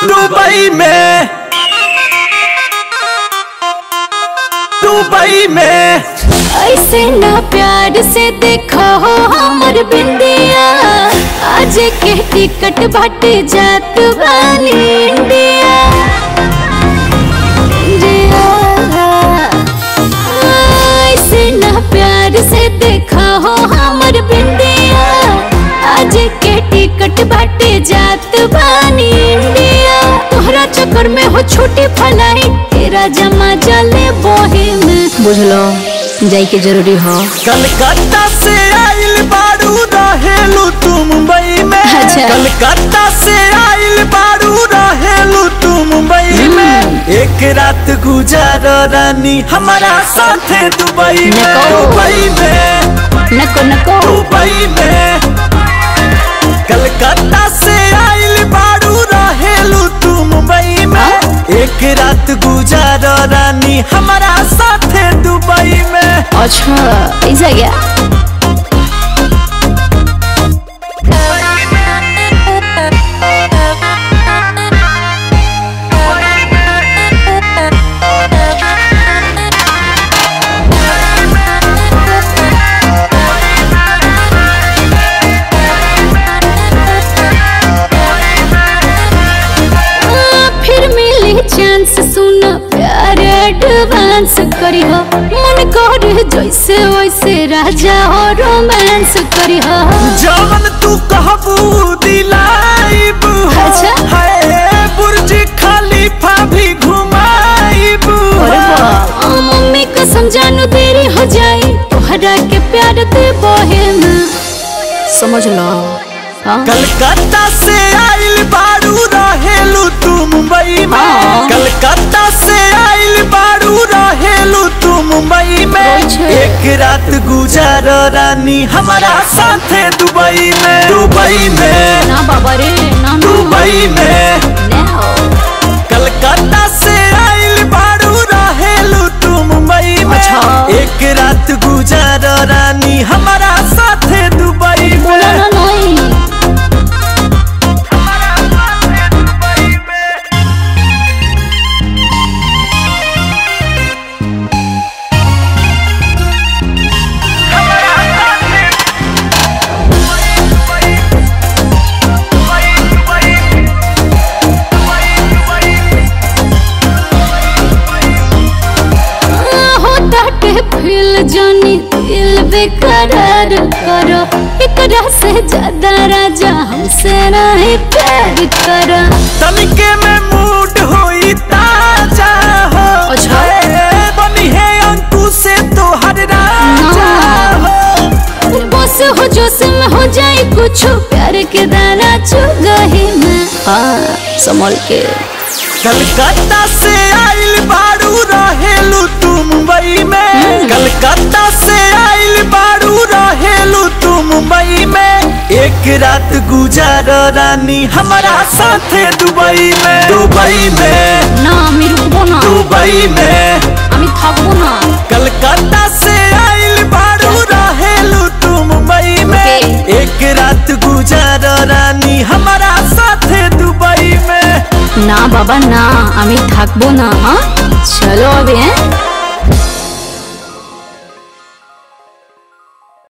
Dubai में, Dubai में ऐसे ना प्यार से देखो हो हमर बिंदिया, आज के टिकट बाट जात वाली इंडिया। ऐसे ना प्यार से देखो हो हमर बिंदिया, आज के टिकट बाट जात वाली इंडिया। तोहरा चक्कर में हो छोटी फ्लाइट, तेरा जमा चले बोहे में। बुझलो जाई के जरूरी हो। कलकत्ता से आइल बारू रहेलू तू मुंबई में। अच्छा। कलकत्ता से आइल बारू रहेलू तू मुंबई में। एक रात गुजार रानी हमारा साथे दुबई में। दुबई में नको नको दुबई में। कलकत्ता से आइल बारू रहेलू तू मुंबई में। एक रात गुजार रानी हमारा साथे दुबई में। अच्छा ऐसा क्या? चांस सुनो प्यार एडवांस करी हो, मन करे जैसे वैसे राजा हो रोमांस करी हो। जवन तू कहबू दिलाइब हो। अच्छा। है बुर्ज खलीफा भी घुमाइब हो। मम्मी को समझानो देरी हो जाए, तोहरा के प्यार दे बोहे में। समझ लो। कलकत्ता से आइल बारू रहेलू तू मुंबई में। कलकत्ता से आइल बारू रहेलू तू मुंबई में। एक रात गुजार रानी हमारा साथे दुबई में। दुबई में ना बाबा रे ना दुबई में। कलकत्ता से आइल बारू रहेलू तू मुंबई में। एक रात गुजार रानी हमारा साथे दुबई में। जानी दिल बेकरार करो, एकरा से ज्यादा राजा हमसे नहीं प्यार करो। तनिके में मूड होई ताजा हो। अच्छा। बनी है अंकु से तो हर राजा हो। बस हो जोश में हो जाए कुछ, प्यार के दाना चुगही में। संभल के। कलकत्ता से आइल बारू रहेलू तू मुंबई में। कलकत्ता से आइल बारू रहेलू तू मुंबई में। एक रात गुजार रानी हमारा साथे दुबई में। दुबई में ना আমি রুকবো না। दुबई में আমি থাকবো না। कलकत्ता से आइल बारू रहेलू तू मुंबई में। एक रात गुजार रानी हमारा साथे दुबई में। না বাবা না, আমি থাকবো না। চলো अभी।